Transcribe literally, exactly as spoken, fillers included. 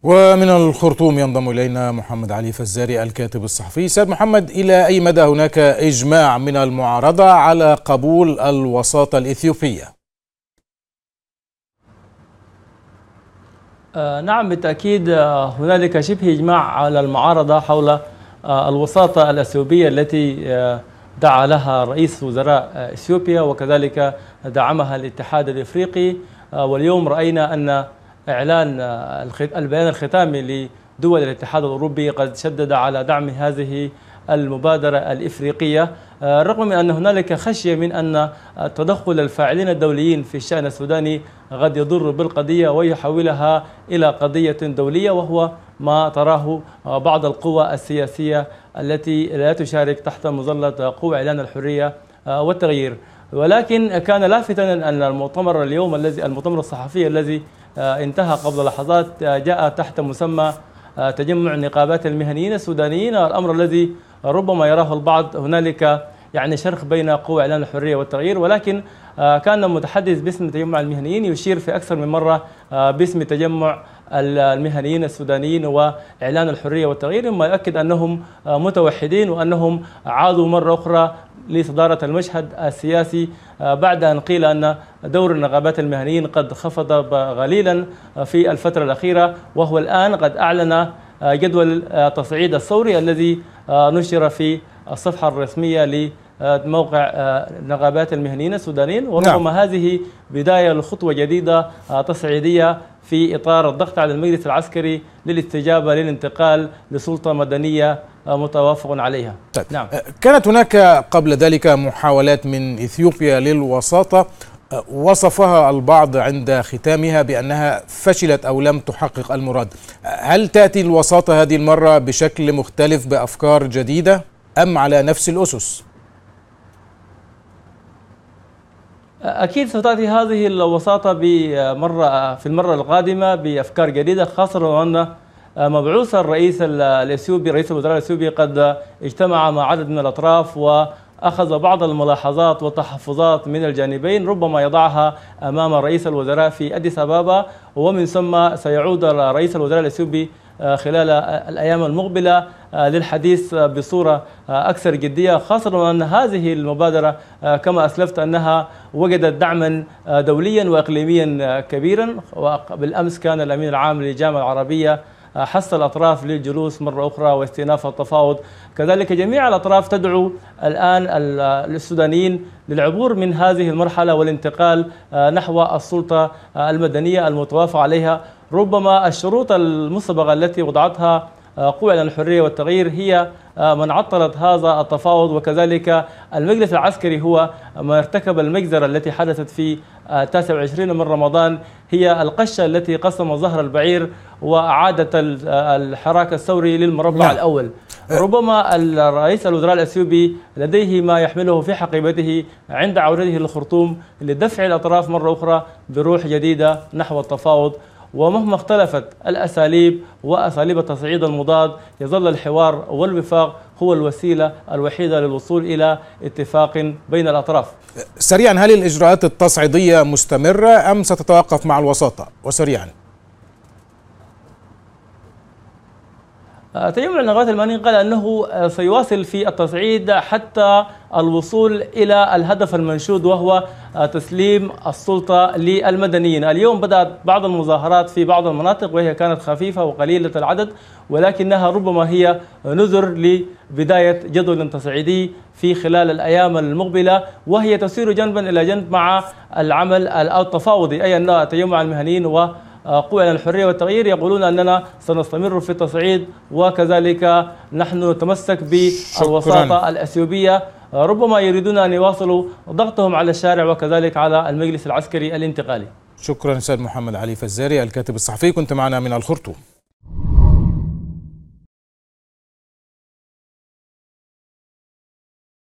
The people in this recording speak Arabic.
ومن الخرطوم ينضم إلينا محمد علي فزاري الكاتب الصحفي. سيد محمد، إلى أي مدى هناك إجماع من المعارضة على قبول الوساطة الإثيوبية؟ آه نعم بالتأكيد، هنالك شبه إجماع على المعارضة حول آه الوساطة الأثيوبية التي آه دعا لها رئيس وزراء آه إثيوبيا، وكذلك دعمها الاتحاد الإفريقي. آه واليوم رأينا أن إعلان البيان الختامي لدول الاتحاد الأوروبي قد شدد على دعم هذه المبادرة الإفريقية، رغم من أن هنالك خشية من أن تدخل الفاعلين الدوليين في الشأن السوداني قد يضر بالقضية ويحولها إلى قضية دولية، وهو ما تراه بعض القوى السياسية التي لا تشارك تحت مظلة قوى إعلان الحرية والتغيير. ولكن كان لافتا أن المؤتمر اليوم الذي المؤتمر الصحفي الذي انتهى قبل لحظات جاء تحت مسمى تجمع نقابات المهنيين السودانيين، الأمر الذي ربما يراه البعض هنالك يعني شرخ بين قوى إعلان الحرية والتغيير، ولكن كان متحدث باسم تجمع المهنيين يشير في أكثر من مرة باسم تجمع المهنيين السودانيين وإعلان الحرية والتغيير، مما يؤكد أنهم متوحدين وأنهم عادوا مرة أخرى لصدارة المشهد السياسي بعد أن قيل أن دور النقابات المهنيين قد خفض قليلا في الفترة الأخيرة، وهو الآن قد أعلن جدول التصعيد الثوري الذي نشر في الصفحة الرسمية لموقع نقابات المهنيين السودانيين، وربما نعم. هذه بداية لخطوة جديدة تصعيدية في إطار الضغط على المجلس العسكري للاستجابة للانتقال لسلطة مدنية متوافق عليها. طيب. نعم. كانت هناك قبل ذلك محاولات من إثيوبيا للوساطة، وصفها البعض عند ختامها بأنها فشلت أو لم تحقق المراد. هل تأتي الوساطة هذه المرة بشكل مختلف بأفكار جديدة أم على نفس الأسس؟ أكيد ستأتي هذه الوساطة بمرة في المرة القادمة بأفكار جديدة، خاصة وأن مبعوث الرئيس الإثيوبي رئيس الوزراء الإثيوبي قد اجتمع مع عدد من الأطراف وأخذ بعض الملاحظات والتحفظات من الجانبين، ربما يضعها أمام رئيس الوزراء في أديس أبابا، ومن ثم سيعود رئيس الوزراء الإثيوبي خلال الأيام المقبلة للحديث بصورة أكثر جدية، خاصة وأن هذه المبادرة كما أسلفت أنها وجدت دعما دوليا وإقليميا كبيرا. وبالأمس كان الأمين العام للجامعة العربية حث الأطراف للجلوس مرة أخرى واستئناف التفاوض، كذلك جميع الأطراف تدعو الآن السودانيين للعبور من هذه المرحلة والانتقال نحو السلطة المدنية المتوافق عليها. ربما الشروط المسبقة التي وضعتها قوى إعلان الحرية والتغيير هي من عطلت هذا التفاوض، وكذلك المجلس العسكري هو ما ارتكب المجزرة التي حدثت في التاسع والعشرين من رمضان، هي القشة التي قسم ظهر البعير وأعادت الحراك الثوري للمربع نعم. الأول. ربما الرئيس الوزراء الأثيوبي لديه ما يحمله في حقيبته عند عودته للخرطوم لدفع الأطراف مرة أخرى بروح جديدة نحو التفاوض، ومهما اختلفت الأساليب وأساليب التصعيد المضاد يظل الحوار والوفاق هو الوسيلة الوحيدة للوصول إلى اتفاق بين الأطراف. سريعا، هل الإجراءات التصعيدية مستمرة أم ستتوقف مع الوساطة؟ وسريعا. تجمع النقابات المهنيين قال أنه سيواصل في التصعيد حتى الوصول إلى الهدف المنشود، وهو تسليم السلطة للمدنيين. اليوم بدأت بعض المظاهرات في بعض المناطق وهي كانت خفيفة وقليلة العدد، ولكنها ربما هي نذر لبداية جدول تصعيدي في خلال الأيام المقبلة، وهي تسير جنبا إلى جنب مع العمل التفاوضي، أي أن تجمع المهنيين و قوى إعلان الحرية والتغيير يقولون أننا سنستمر في التصعيد، وكذلك نحن نتمسك بالوساطة الأثيوبية. ربما يريدون أن يواصلوا ضغطهم على الشارع وكذلك على المجلس العسكري الانتقالي. شكرا سيد محمد علي فزاري الكاتب الصحفي، كنت معنا من الخرطوم.